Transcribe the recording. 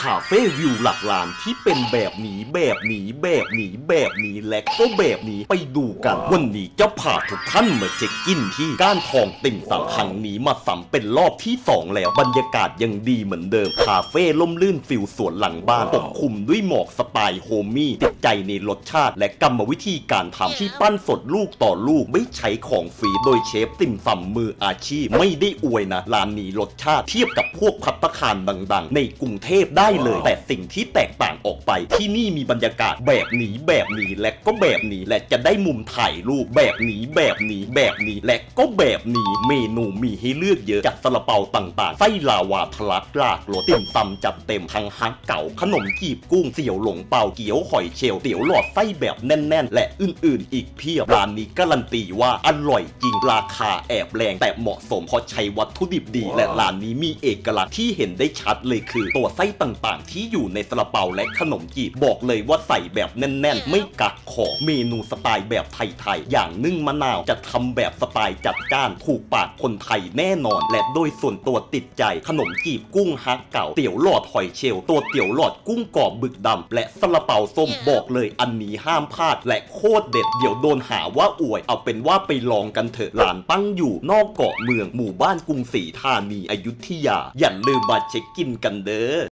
าเฟ่วิวหลักล้านที่เป็นแบบนี้และก็แบบนี้ไปดูกันวันนี้จะพาทุกท่านมาเช็คอินที่ก้านทองติ่มซำครั้งนี้มาซ้ำเป็นรอบที่2แล้วบรรยากาศยังดีเหมือนเดิมคาเฟ่ล่มลื่นฟิลสวนหลังบ้านปกคลุมด้วยหมอกสไตล์โฮมี่ติดใจในรสชาติและกรรมวิธีการทำที่ปั้นสดลูกต่อลูกไม่ใช้ของฟรีโดยเชฟติ่มซำมืออาชีพไม่ได้อวยนะร้านนี้รสชาติเทียบกับพวกภัตตาคารดังๆในกรุงเทพได้เลยแต่สิ่งที่แตกต่างออกไปที่นี่มีบรรยากาศแบบนี้และก็แบบนี้และจะได้มุมถ่ายรูปแบบนี้และก็แบบนี้เมนูมีให้เลือกเยอะจากซาลาเปาต่างๆไส้ลาวาทะลักหลากรสติ่มซำจัดเต็มทั้งฮักเก๋าขนมจีบกุ้งเสี่ยวหลงเปาเกี๊ยวหอยเชลล์เตี๋ยวหลอดไส้แบบแน่นๆและอื่นๆอีกเพียบร้านนี้การันตีว่าอร่อยจริงราคาแอบแรงแต่เหมาะสมเพราะใช้วัตถุดิบดีและร้านนี้มีเอกลักษณ์ที่เห็นได้ชัดเลยคือตัวไส้ต่างๆที่อยู่ในซาลาเปาและขนมจีบบอกเลยว่าใส่แบบแน่นๆไม่กักของเมนูสไตล์แบบไทยๆอย่างนึ่งมะนาวจะทำแบบสไตล์จัดจ้านถูกปากคนไทยแน่นอนและโดยส่วนตัวติดใจขนมจีบกุ้งฮักเก่าเตี๋ยวหลอดหอยเชลล์ตัวเตี๋ยวหลอดกุ้งกรอบบึกดำและซาลาเปาส้มบอกเลยอันนี้ห้ามพลาดและโคตรเด็ดเดี๋ยวโดนหาว่าอวยเอาเป็นว่าไปลองกันเถอะร้านตั้งอยู่นอกเกาะเมืองหมู่บ้านกรุงศรีธานีอยุธยาอย่าลืมมาเช็คกินกันเด้อ